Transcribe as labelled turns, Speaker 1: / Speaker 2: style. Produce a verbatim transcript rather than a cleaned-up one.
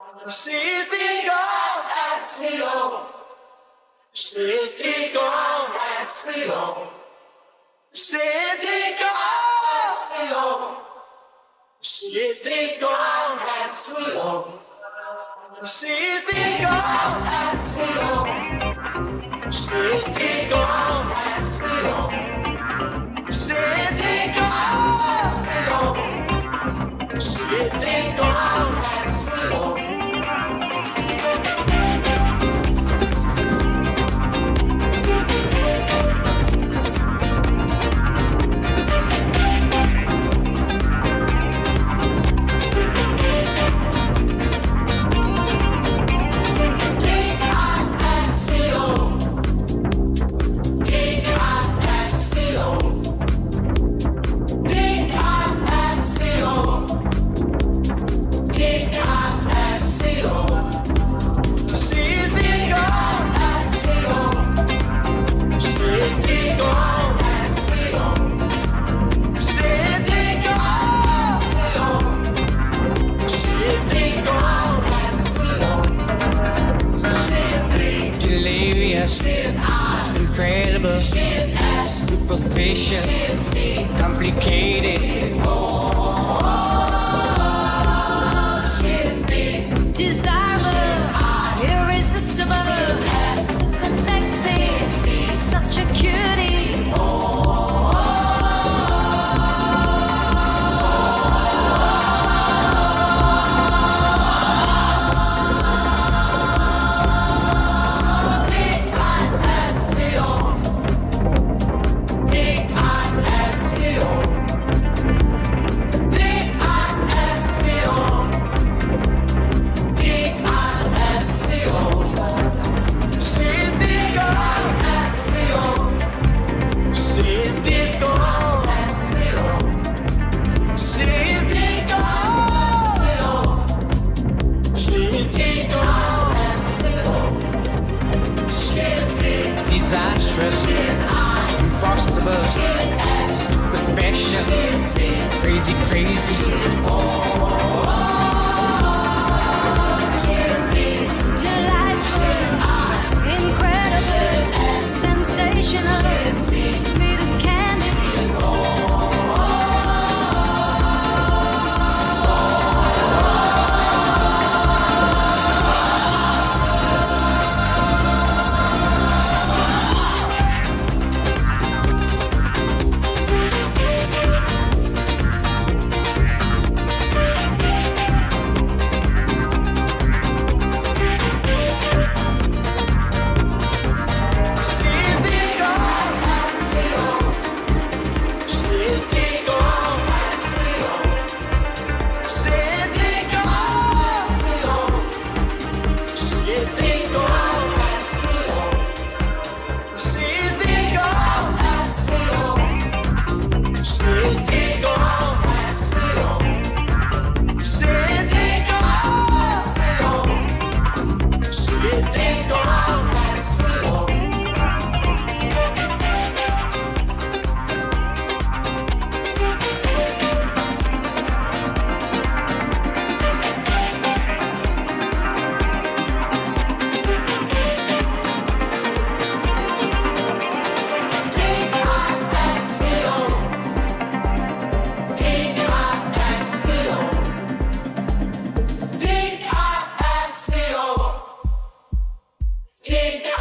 Speaker 1: She's D I S C O. She's D I S C O. She's D I S C O. She's D I S C O. She's D I S C O. She's D I S C O. She's D I S C O. She's D I S C O.
Speaker 2: Incredible, superficial, complicated, desirable, irresistible, super sexy, such a cutie. Disastrous, impossible, super special, crazy, crazy. Delightful, incredible, sensational, sweet as candy.
Speaker 1: D I S C O. D I